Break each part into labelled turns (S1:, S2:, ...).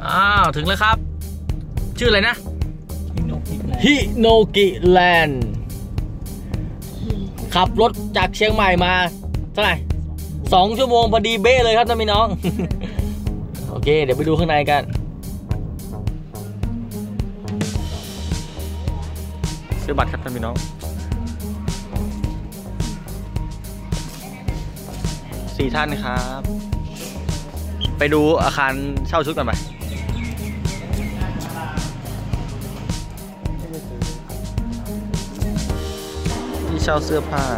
S1: อ้าวถึงแล้วครับชื่ออะไรนะฮิโนกิแลนด์ขับรถจากเชียงใหม่มาเท่าไหร่2 ชั่วโมงพอดีเบ้เลยครับท่านพี่น้อง โอเคเดี๋ยวไปดูข้างในกันซื้อบัตรครับท่านพี่น้อง4 ท่านครับไปดูอาคารเช่าชุดกันไปที่เช่าเสื้อผ้า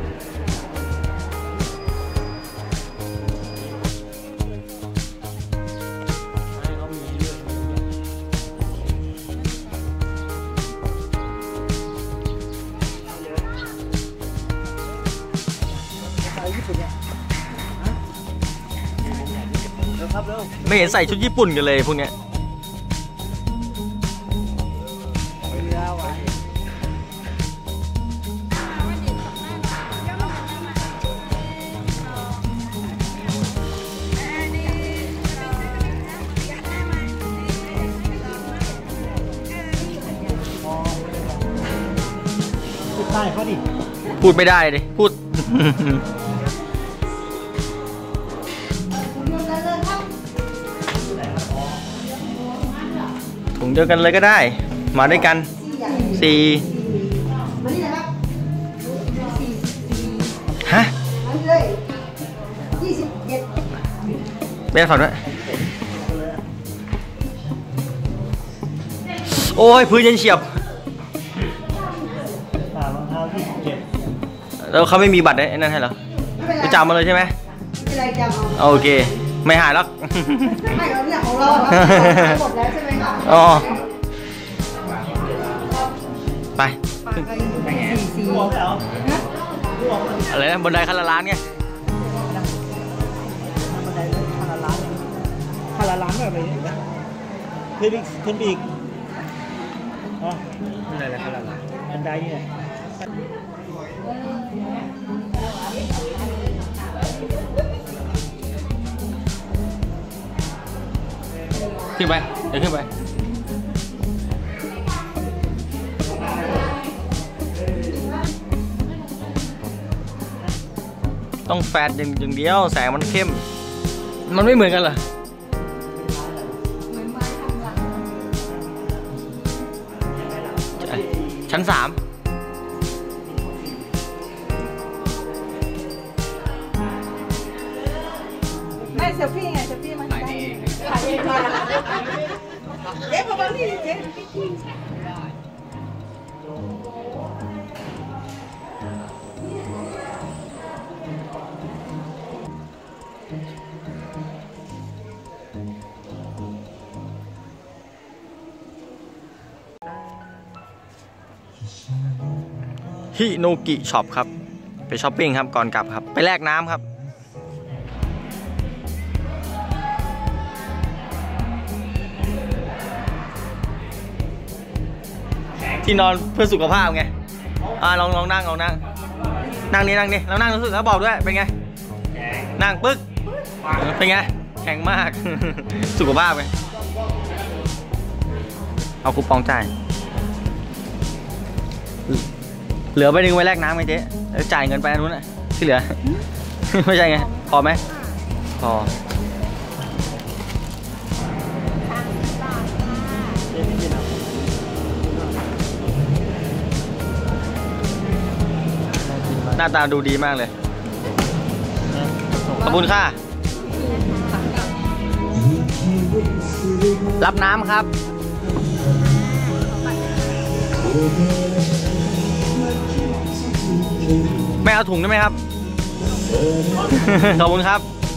S1: ไม่เห็นใส่ชุดญี่ปุ่นกันเลยพวกเนี้ย
S2: พูดใต้เขาดิ
S1: พูดไม่ได้ดิพูด ถุงเดียวกันเลยก็ได้มาด้วยกัน4ฮะเบสฝากด้วยโอ้ยพื้นเย็นเฉียบแล้วเขาไม่มีบัตรไอ้นั่นให้เหรอไปจำมาเลยใช่ไหมโอเคไม่หายหรอก
S3: ไม่เราเนี่ยของเราหมดแล้วใช่ไหมคะ
S1: อ๋อไปอะไรนะบันไดคันละล้านไง
S2: คันละล้านแบบนี้ขึ้นอีกอ๋อบันไดอะไรคันละล้านบันไดนี่แหละ
S1: ขึ้นไปเดี๋ยวขึ้นไปต้องแฟดอย่างเดียวแสงมันเข้มมันไม่เหมือนกันเหรอชั้น 3
S3: ไม่เซลฟี่ไงเซลฟี่มันถ่ายเองเจ๊พอมาที่เจ๊
S1: ฮิโนกิช็อปครับไปช้อปปิ้งครับก่อนกลับครับไปแลกน้ำครับที่นอนเพื่อสุขภาพไงลองนั่งนั่งนี่แล้วนั่งรู้สึกแล้วบอกด้วยเป็นไงนั่งปึ๊กเป็นไงแข็งมาก สุขภาพไงเอาคูปองจ่ายเหลือไปดึงไว้แลกน้ำไงเจ๊แล้วจ่ายเงินไปอันนู้นน่ะที่เหลือ ไม่ใช่ไงพอไหมพอหน้าตาดูดีมากเลยขอบคุณค่ะรับน้ำครับไม่เอาถุงได้ไหมครับ ขอบคุณครับ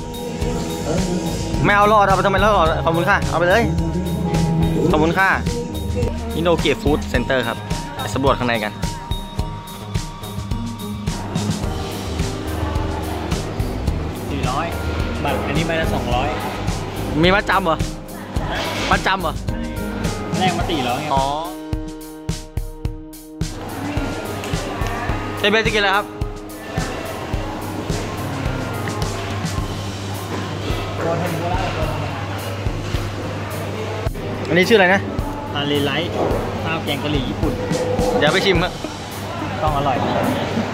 S1: ไม่เอาหลอดเอาไปทำไมแล้วหลอดขอบคุณค่ะเอาไปเลยขอบคุณค่ะฮิโนกิฟู้ดเซ็นเตอร์ครับไปสำรวจข้างในกัน
S2: 400บัตรอันนี้ใบละ200
S1: มีมัดจำเหรอมัดจำเหรอ
S2: แรกมา400ไง
S1: อ๋อเบสจะกินอะไรครับอันนี้ชื่ออะไรนะ
S2: ฮาเลไลท์ข้าวแกงกะหรี่ญี่ปุ่น
S1: เดี๋ยวไปชิมครับ
S2: ต้องอร่อย